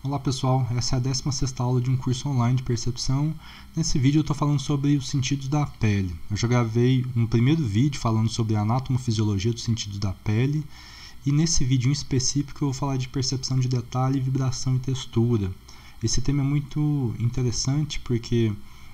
Olá pessoal, essa é a 16ª aula de um curso online de percepção. Nesse vídeo eu estou falando sobre os sentidos da pele. Eu já gravei um primeiro vídeo falando sobre a anatomofisiologia dos sentidos da pele, e nesse vídeo em específico eu vou falar de percepção de detalhe, vibração e textura. Esse tema é muito interessante porque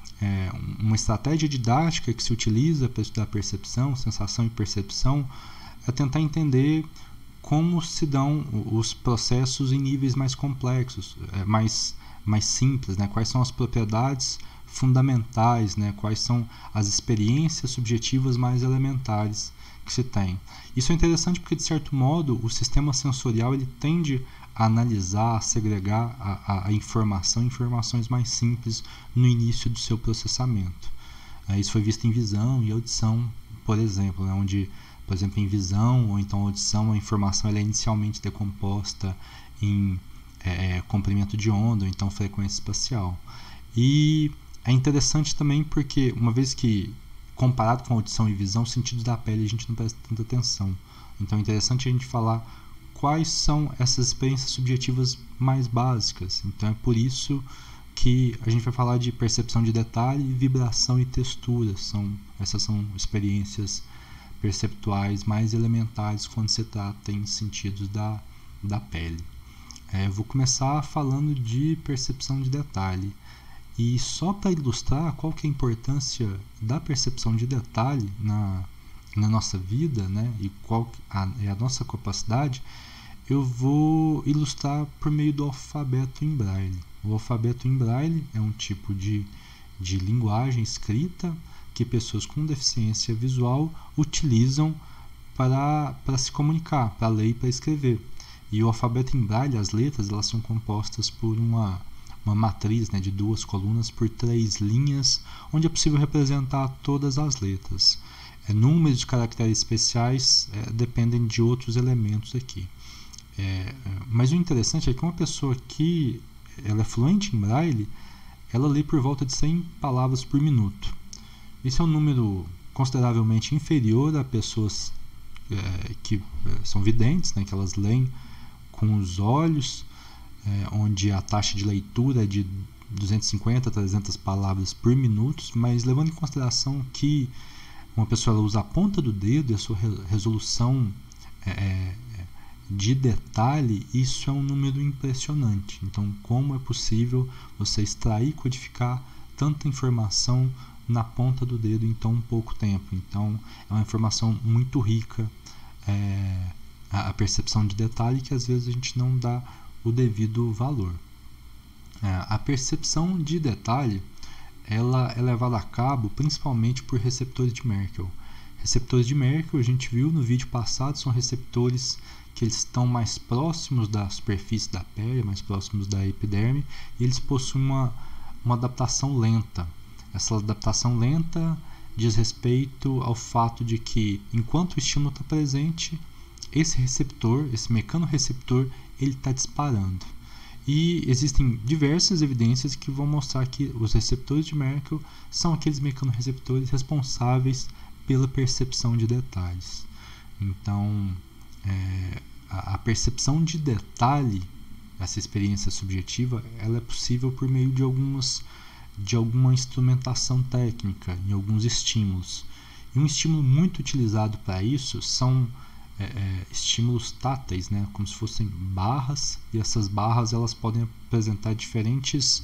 uma estratégia didática que se utiliza para estudar percepção, sensação e percepção é tentar entender como se dão os processos em níveis mais complexos, mais simples, né? Quais são as propriedades fundamentais, né? Quais são as experiências subjetivas mais elementares que se tem. Isso é interessante porque, de certo modo, o sistema sensorial ele tende a analisar, a segregar a informação em informações mais simples no início do seu processamento. Isso foi visto em visão e audição, por exemplo, né? Onde, por exemplo, em visão ou então audição, a informação ela é inicialmente decomposta em comprimento de onda ou então frequência espacial. E é interessante também porque, uma vez que comparado com audição e visão, os sentidos da pele a gente não presta tanta atenção. Então é interessante a gente falar quais são essas experiências subjetivas mais básicas. Então é por isso que a gente vai falar de percepção de detalhe, vibração e textura. Essas são experiências perceptuais mais elementares quando se trata em sentidos da pele. Eu vou começar falando de percepção de detalhe. E só para ilustrar qual que é a importância da percepção de detalhe na nossa vida, né, e qual é a nossa capacidade, eu vou ilustrar por meio do alfabeto em braille. O alfabeto em braille é um tipo de linguagem escrita que pessoas com deficiência visual utilizam para se comunicar, para ler e para escrever. E o alfabeto em braille, as letras, elas são compostas por uma matriz, né, de 2 colunas por 3 linhas, onde é possível representar todas as letras. Números de caracteres especiais dependem de outros elementos aqui. Mas o interessante é que uma pessoa que ela é fluente em braille, ela lê por volta de 100 palavras por minuto. Esse é um número consideravelmente inferior a pessoas que são videntes, né, que elas leem com os olhos, onde a taxa de leitura é de 250 a 300 palavras por minuto, mas levando em consideração que uma pessoa ela usa a ponta do dedo e a sua resolução de detalhe, isso é um número impressionante. Então, como é possível você extrair e codificar tanta informação na ponta do dedo em tão pouco tempo? Então, é uma informação muito rica, a percepção de detalhe, que às vezes a gente não dá o devido valor. A percepção de detalhe ela é levada a cabo principalmente por receptores de Merkel. Receptores de Merkel, a gente viu no vídeo passado, são receptores que eles estão mais próximos da superfície da pele, mais próximos da epiderme, e eles possuem uma adaptação lenta. Essa adaptação lenta diz respeito ao fato de que, enquanto o estímulo está presente, esse receptor, esse mecanorreceptor, ele está disparando. E existem diversas evidências que vão mostrar que os receptores de Merkel são aqueles mecanorreceptores responsáveis pela percepção de detalhes. Então, a percepção de detalhe, essa experiência subjetiva, ela é possível por meio de alguma instrumentação técnica, em alguns estímulos. E um estímulo muito utilizado para isso são estímulos táteis, né, como se fossem barras, e essas barras elas podem apresentar diferentes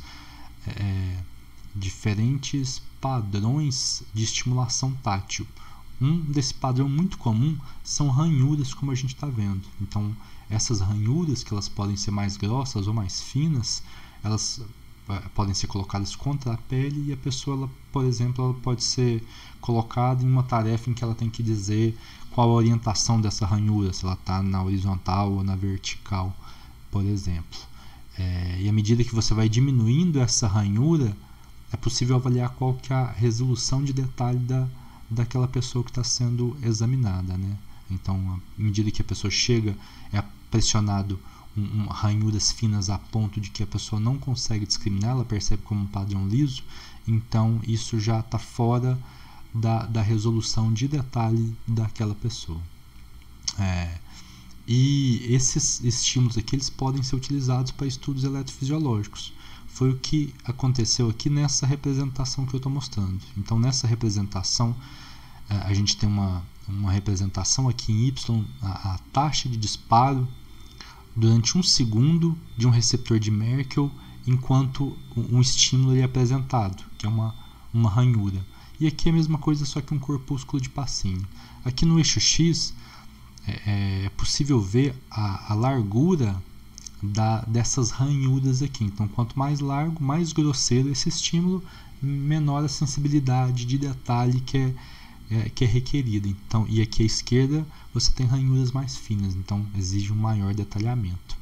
padrões de estimulação tátil. Um desse padrão muito comum são ranhuras, como a gente está vendo. Então, essas ranhuras, que elas podem ser mais grossas ou mais finas, elas podem ser colocadas contra a pele, e a pessoa, ela, por exemplo, ela pode ser colocada em uma tarefa em que ela tem que dizer qual a orientação dessa ranhura, se ela está na horizontal ou na vertical, por exemplo. E à medida que você vai diminuindo essa ranhura, é possível avaliar qual que é a resolução de detalhe daquela pessoa que está sendo examinada, né? Então, à medida que a pessoa chega, é pressionado ranhuras finas a ponto de que a pessoa não consegue discriminar, ela percebe como um padrão liso, então isso já está fora da resolução de detalhe daquela pessoa. E esses estímulos aqui eles podem ser utilizados para estudos eletrofisiológicos. Foi o que aconteceu aqui nessa representação que eu estou mostrando. Então, nessa representação, a gente tem uma representação aqui em Y, a taxa de disparo durante 1 segundo de um receptor de Merkel enquanto um estímulo é apresentado, que é uma ranhura. E aqui é a mesma coisa, só que um corpúsculo de Pacini. Aqui no eixo X é possível ver a largura dessas ranhuras aqui. Então, quanto mais largo, mais grosseiro esse estímulo, menor a sensibilidade de detalhe que é requerida. Então, e aqui à esquerda você tem ranhuras mais finas, então exige um maior detalhamento.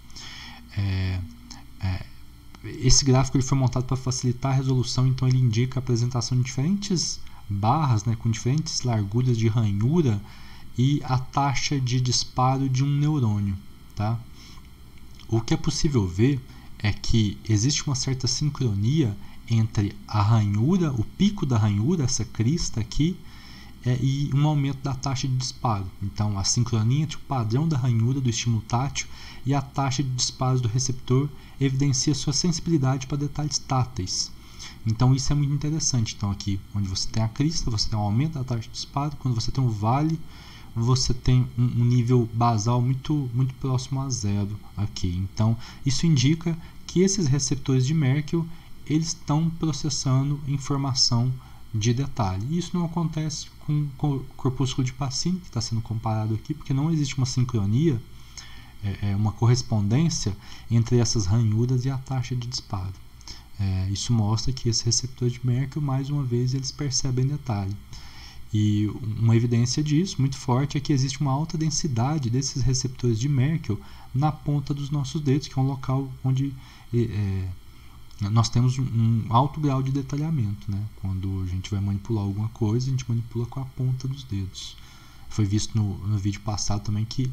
Esse gráfico ele foi montado para facilitar a resolução, então ele indica a apresentação de diferentes barras, né, com diferentes larguras de ranhura e a taxa de disparo de um neurônio. Tá? O que é possível ver é que existe uma certa sincronia entre a ranhura, o pico da ranhura, essa crista aqui, e um aumento da taxa de disparo. Então, a sincronia entre o padrão da ranhura do estímulo tátil e a taxa de disparo do receptor evidencia sua sensibilidade para detalhes táteis. Então, isso é muito interessante. Então, aqui, onde você tem a crista, você tem um aumento da taxa de disparo. Quando você tem um vale, você tem um nível basal muito próximo a zero aqui. Então, isso indica que esses receptores de Merkel eles estão processando informação de detalhe. E isso não acontece com o corpúsculo de Pacini, que está sendo comparado aqui, porque não existe uma sincronia, uma correspondência entre essas ranhuras e a taxa de disparo. Isso mostra que esses receptores de Merkel, mais uma vez, eles percebem detalhe. E uma evidência disso, muito forte, é que existe uma alta densidade desses receptores de Merkel na ponta dos nossos dedos, que é um local onde nós temos um alto grau de detalhamento, né? Quando a gente vai manipular alguma coisa, a gente manipula com a ponta dos dedos. Foi visto no vídeo passado também que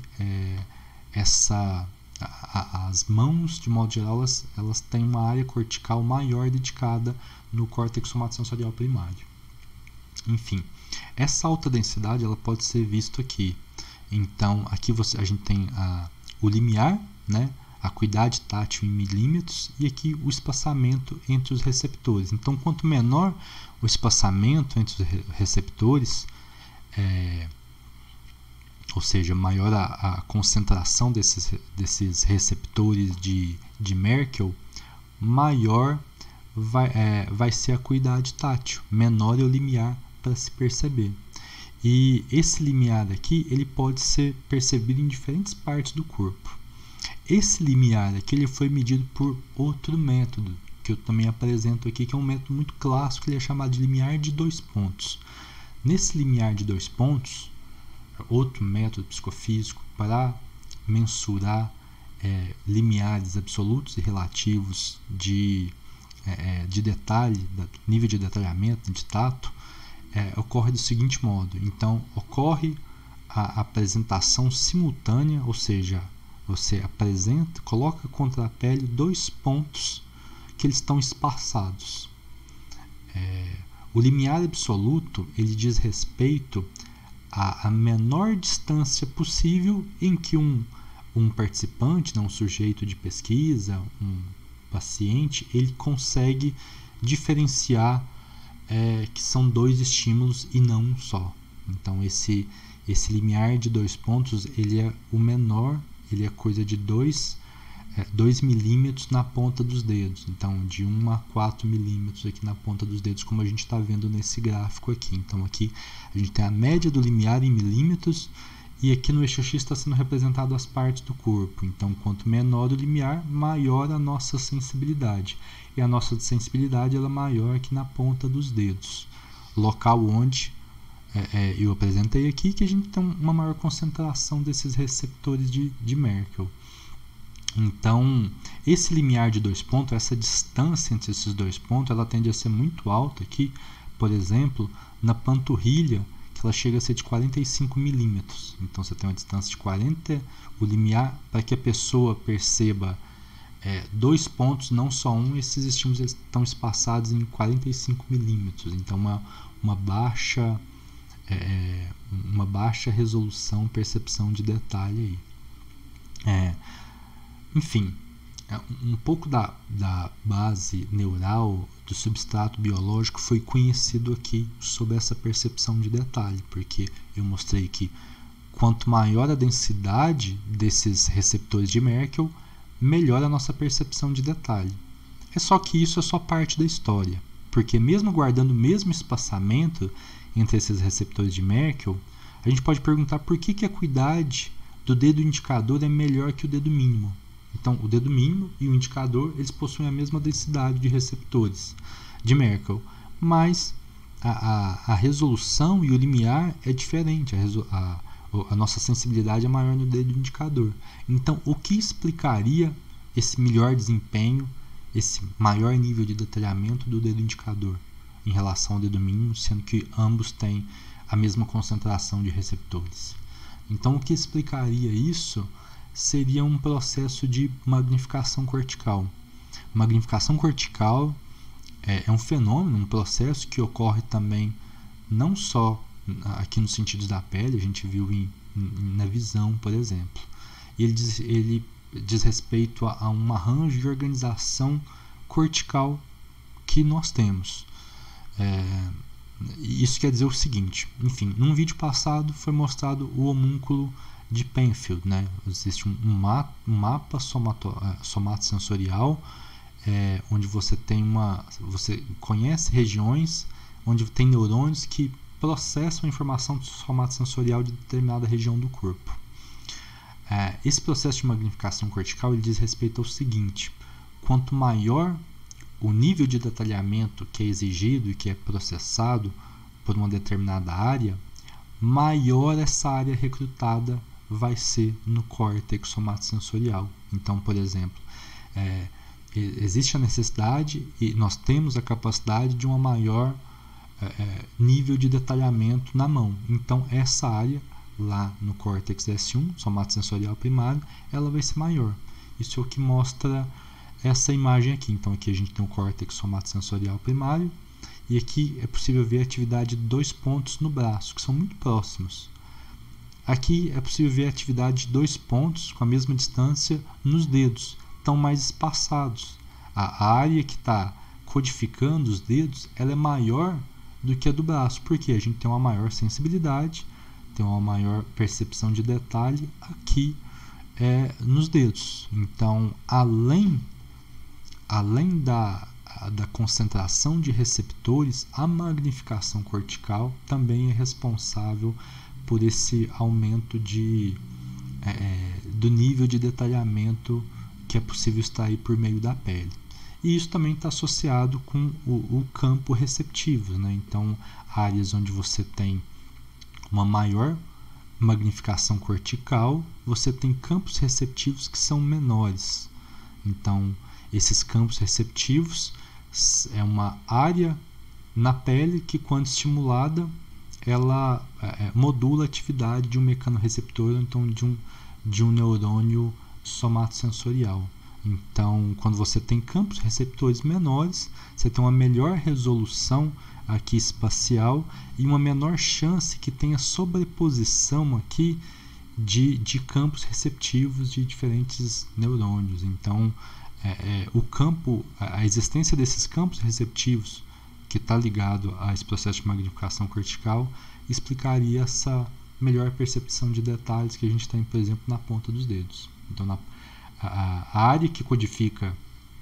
as mãos, de modo geral, elas têm uma área cortical maior dedicada no córtex somatosensorial primário. Enfim, essa alta densidade ela pode ser vista aqui. Então, aqui a gente tem o limiar, né? A acuidade tátil em milímetros e aqui o espaçamento entre os receptores. Então, quanto menor o espaçamento entre os receptores, ou seja, maior a concentração desses receptores de Merkel, maior vai ser a acuidade tátil, menor é o limiar para se perceber. E esse limiar aqui ele pode ser percebido em diferentes partes do corpo. Esse limiar aqui ele foi medido por outro método, que eu também apresento aqui, que é um método muito clássico, ele é chamado de limiar de 2 pontos. Nesse limiar de 2 pontos, outro método psicofísico para mensurar limiares absolutos e relativos de detalhe, nível de detalhamento, de tato, ocorre do seguinte modo. Então, ocorre a apresentação simultânea, ou seja, você coloca contra a pele 2 pontos que eles estão espaçados. O limiar absoluto ele diz respeito à menor distância possível em que um participante, um sujeito de pesquisa, um paciente, ele consegue diferenciar que são 2 estímulos e não um só. Então, esse limiar de 2 pontos ele é o menor, ele é coisa de 2 milímetros na ponta dos dedos. Então, de 1 a 4 milímetros aqui na ponta dos dedos, como a gente está vendo nesse gráfico aqui. Então, aqui a gente tem a média do limiar em milímetros e aqui no eixo X está sendo representado as partes do corpo. Então, quanto menor o limiar, maior a nossa sensibilidade. E a nossa sensibilidade ela é maior aqui na ponta dos dedos. Local onde eu apresentei aqui que a gente tem uma maior concentração desses receptores de Merkel. Então, esse limiar de 2 pontos, essa distância entre esses 2 pontos, ela tende a ser muito alta aqui. Por exemplo, na panturrilha, que ela chega a ser de 45 milímetros. Então, você tem uma distância de 40, o limiar, para que a pessoa perceba 2 pontos, não só um, esses estímulos estão espaçados em 45 milímetros. Então, uma baixa resolução, percepção de detalhe aí. Enfim, um pouco da base neural do substrato biológico foi conhecido aqui sobre essa percepção de detalhe, porque eu mostrei que quanto maior a densidade desses receptores de Merkel, melhor a nossa percepção de detalhe. É só que isso é só parte da história, porque mesmo guardando o mesmo espaçamento entre esses receptores de Merkel, a gente pode perguntar por que a acuidade do dedo indicador é melhor que o dedo mínimo. Então, o dedo mínimo e o indicador, eles possuem a mesma densidade de receptores de Merkel, mas a resolução e o limiar é diferente, a nossa sensibilidade é maior no dedo indicador. Então, o que explicaria esse melhor desempenho, esse maior nível de detalhamento do dedo indicador em relação ao dedo mínimo, sendo que ambos têm a mesma concentração de receptores? Então, o que explicaria isso seria um processo de magnificação cortical. Magnificação cortical é um fenômeno, um processo que ocorre também não só aqui nos sentidos da pele, a gente viu na visão, por exemplo. E ele diz respeito a um arranjo de organização cortical que nós temos. Isso quer dizer o seguinte, enfim, num vídeo passado foi mostrado o homúnculo de Penfield, né? Existe um mapa somatosensorial onde você conhece regiões onde tem neurônios que processam a informação somatosensorial de determinada região do corpo. Esse processo de magnificação cortical ele diz respeito ao seguinte: quanto maior o nível de detalhamento que é exigido e que é processado por uma determinada área, maior essa área recrutada vai ser no córtex somatosensorial. Então, por exemplo, existe a necessidade e nós temos a capacidade de um maior nível de detalhamento na mão. Então, essa área lá no córtex S1, somatosensorial primário, ela vai ser maior. Isso é o que mostra essa imagem aqui. Então, aqui a gente tem o córtex somatosensorial primário e aqui é possível ver a atividade de 2 pontos no braço, que são muito próximos. Aqui é possível ver a atividade de 2 pontos com a mesma distância nos dedos, estão mais espaçados. A área que está codificando os dedos ela é maior do que a do braço, porque a gente tem uma maior sensibilidade, tem uma maior percepção de detalhe aqui nos dedos. Então, além da concentração de receptores, a magnificação cortical também é responsável por esse aumento do nível de detalhamento que é possível extrair por meio da pele. E isso também está associado com o campo receptivo, né? Então, áreas onde você tem uma maior magnificação cortical, você tem campos receptivos que são menores. Então, esses campos receptivos é uma área na pele que, quando estimulada, ela modula a atividade de um mecanorreceptor, então de um neurônio somatosensorial. Então, quando você tem campos receptores menores, você tem uma melhor resolução aqui espacial e uma menor chance que tenha sobreposição aqui de campos receptivos de diferentes neurônios. Então, a existência desses campos receptivos que está ligado a esse processo de magnificação cortical explicaria essa melhor percepção de detalhes que a gente tem, por exemplo, na ponta dos dedos. Então, a área que codifica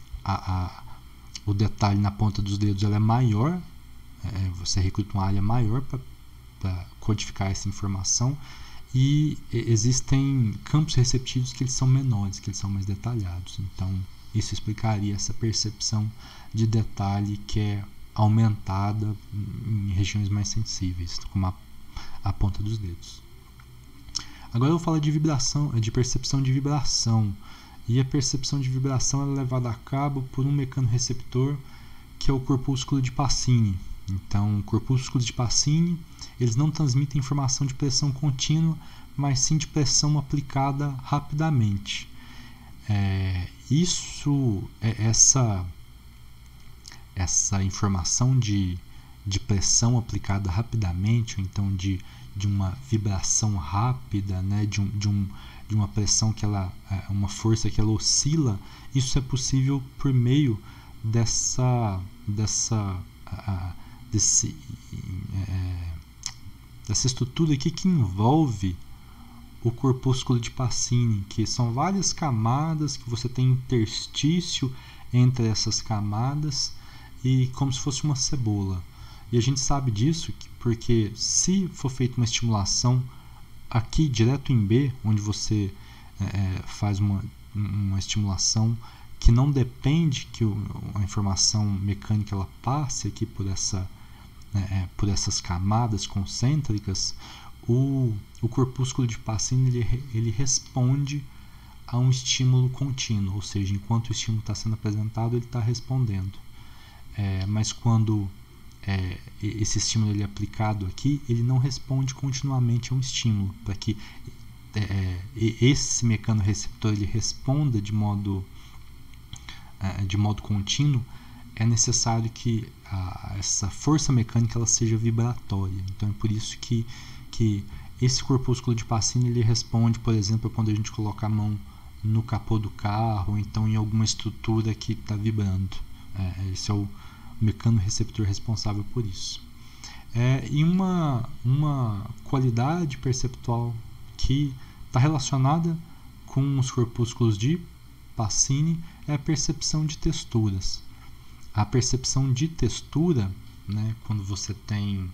o detalhe na ponta dos dedos ela é maior, você recruta uma área maior para codificar essa informação, e existem campos receptivos que eles são menores, que eles são mais detalhados. Então, isso explicaria essa percepção de detalhe que é aumentada em regiões mais sensíveis, como a ponta dos dedos. Agora eu vou falar de vibração, de percepção de vibração. E a percepção de vibração é levada a cabo por um mecanorreceptor que é o corpúsculo de Pacini. Então, corpúsculos de Pacini, eles não transmitem informação de pressão contínua, mas sim de pressão aplicada rapidamente. Essa informação de pressão aplicada rapidamente, ou então de uma vibração rápida, né, de uma pressão que ela, uma força que ela oscila, isso é possível por meio dessa estrutura aqui que envolve o corpúsculo de Pacini, que são várias camadas que você tem interstício entre essas camadas e como se fosse uma cebola. E a gente sabe disso porque se for feita uma estimulação aqui direto em B, onde você faz uma estimulação que não depende que a informação mecânica ela passe aqui por essas camadas concêntricas, o corpúsculo de Pacini ele responde a um estímulo contínuo, ou seja, enquanto o estímulo está sendo apresentado, ele está respondendo. Mas quando esse estímulo ele é aplicado aqui, ele não responde continuamente a um estímulo. Para que esse mecanorreceptor ele responda de modo contínuo, é necessário que essa força mecânica ela seja vibratória. Então é por isso que esse corpúsculo de Pacini ele responde, por exemplo, quando a gente coloca a mão no capô do carro, ou então em alguma estrutura que está vibrando. Esse é o mecanorreceptor responsável por isso. E uma qualidade perceptual que está relacionada com os corpúsculos de Pacini é a percepção de texturas. A percepção de textura, né, quando você tem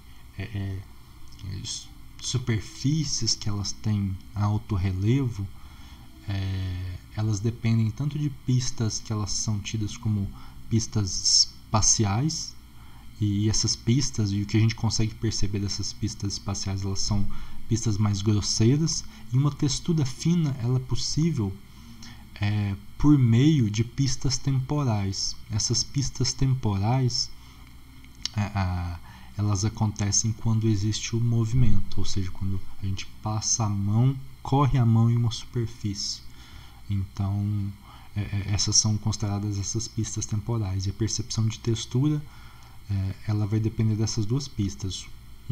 superfícies que elas têm alto relevo, elas dependem tanto de pistas que elas são tidas como pistas espaciais, e essas pistas, e o que a gente consegue perceber dessas pistas espaciais, elas são pistas mais grosseiras, e uma textura fina ela é possível por meio de pistas temporais. Essas pistas temporais elas acontecem quando existe o movimento, ou seja, quando a gente passa a mão, corre a mão em uma superfície. Então essas são consideradas essas pistas temporais, e a percepção de textura ela vai depender dessas duas pistas,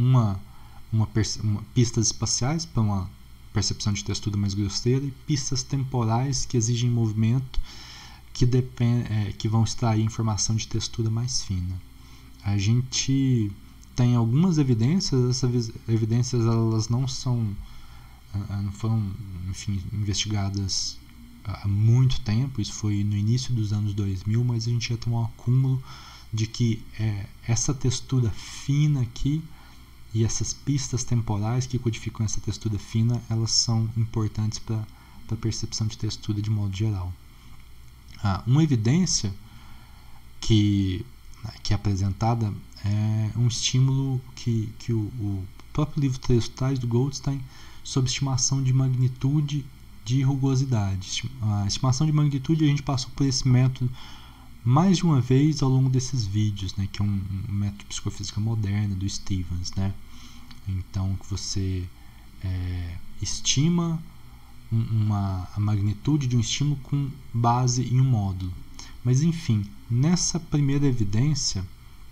pistas espaciais para uma percepção de textura mais grosseira, e pistas temporais que exigem movimento, que vão extrair informação de textura mais fina. A gente tem algumas evidências, essas evidências elas não foram, enfim, investigadas há muito tempo, isso foi no início dos anos 2000, mas a gente já tem um acúmulo de que essa textura fina aqui e essas pistas temporais que codificam essa textura fina, elas são importantes para a percepção de textura de modo geral. Uma evidência que é apresentada é um estímulo que o próprio livro Textuais do Goldstein, sob estimação de magnitude de rugosidade. A estimação de magnitude, a gente passou por esse método mais de uma vez ao longo desses vídeos, né, que é um método de psicofísica moderna do Stevens, né? Então você estima a magnitude de um estímulo com base em um módulo. Mas enfim, nessa primeira evidência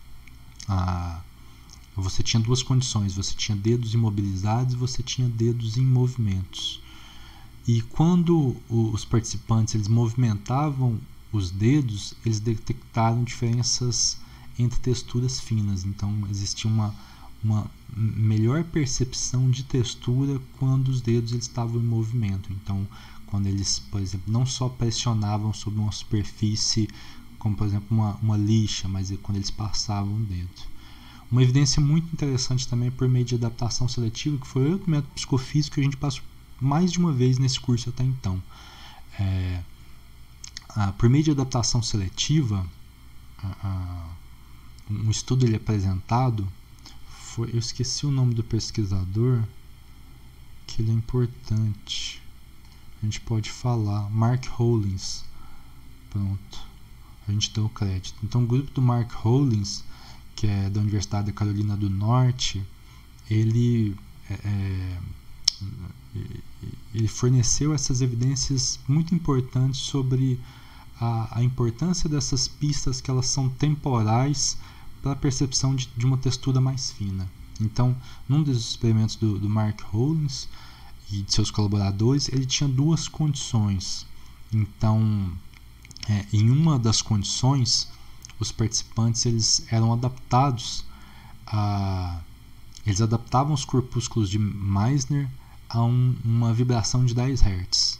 você tinha duas condições: você tinha dedos imobilizados e você tinha dedos em movimentos. E quando os participantes eles movimentavam os dedos, eles detectaram diferenças entre texturas finas. Então existia uma melhor percepção de textura quando os dedos eles estavam em movimento. Então quando eles, por exemplo, não só pressionavam sobre uma superfície, como por exemplo uma lixa, mas quando eles passavam o dedo. Uma evidência muito interessante também é por meio de adaptação seletiva, que foi outro método psicofísico que a gente passou mais de uma vez nesse curso até então. Por meio de adaptação seletiva, um estudo ele apresentado, eu esqueci o nome do pesquisador, que ele é importante, a gente pode falar, Mark Hollins. Pronto, a gente deu o crédito. Então o grupo do Mark Hollins, que é da Universidade da Carolina do Norte, ele forneceu essas evidências muito importantes sobre a importância dessas pistas, que elas são temporais para a percepção de uma textura mais fina. Então, num dos experimentos do Mark Hollins, e de seus colaboradores, ele tinha duas condições. Então, em uma das condições, os participantes eles eram adaptados eles adaptavam os corpúsculos de Meissner a uma vibração de 10 Hz.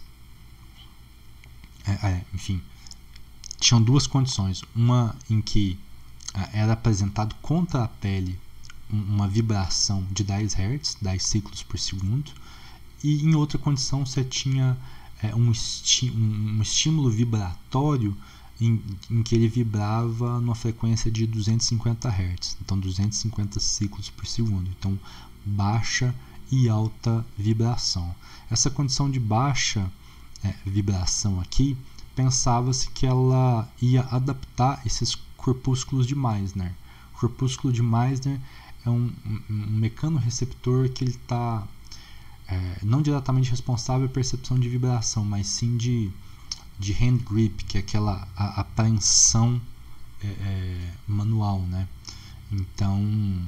Enfim, tinham duas condições. Uma em que era apresentado contra a pele uma vibração de 10 Hz, 10 ciclos por segundo, e em outra condição você tinha um estímulo vibratório em que ele vibrava numa frequência de 250 Hz, então 250 ciclos por segundo, então baixa e alta vibração. Essa condição de baixa vibração aqui, pensava-se que ela ia adaptar esses corpúsculos de Meissner. O corpúsculo de Meissner é um mecanorreceptor que ele está não diretamente responsável pela percepção de vibração, mas sim de hand grip, que é aquela apreensão manual, né? Então,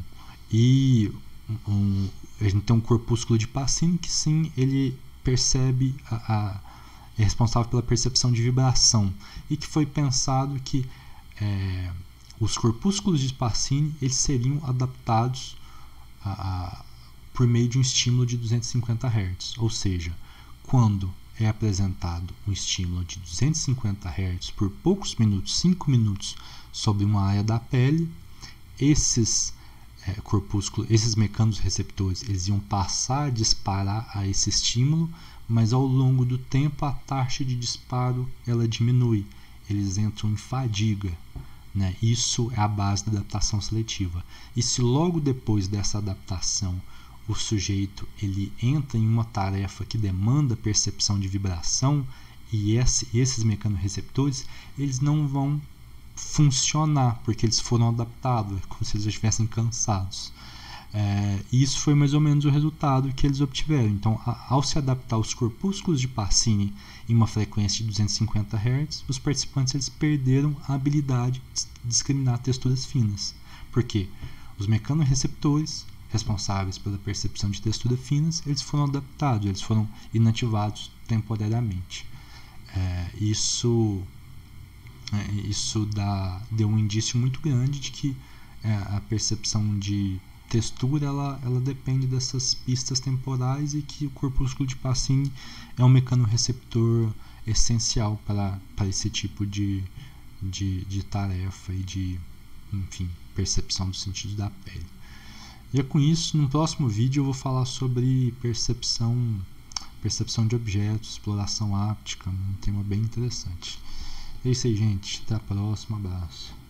a gente tem um corpúsculo de Pacini que sim, ele percebe é responsável pela percepção de vibração, e que foi pensado que os corpúsculos de Pacini eles seriam adaptados por meio de um estímulo de 250 Hz, ou seja, quando é apresentado um estímulo de 250 Hz por poucos minutos, 5 minutos, sobre uma área da pele, esses corpúsculos, esses mecanorreceptores, eles iam passar a disparar a esse estímulo, mas ao longo do tempo a taxa de disparo ela diminui, eles entram em fadiga, né? Isso é a base da adaptação seletiva. E se logo depois dessa adaptação o sujeito ele entra em uma tarefa que demanda percepção de vibração, e esses mecanorreceptores eles não vão funcionar porque eles foram adaptados, como se eles já estivessem cansados. Isso foi mais ou menos o resultado que eles obtiveram. Então, ao se adaptar os corpúsculos de Pacini em uma frequência de 250 Hz, os participantes eles perderam a habilidade de discriminar texturas finas. Por quê? Os mecanorreceptores responsáveis pela percepção de texturas finas, eles foram adaptados, eles foram inativados temporariamente. Isso deu um indício muito grande de que a percepção de textura ela depende dessas pistas temporais, e que o corpúsculo de Pacini é um mecanorreceptor essencial para esse tipo de tarefa e de, enfim, percepção dos sentidos da pele. E é com isso, no próximo vídeo eu vou falar sobre percepção de objetos, exploração áptica, um tema bem interessante. É isso aí, gente. Até a próxima. Abraço.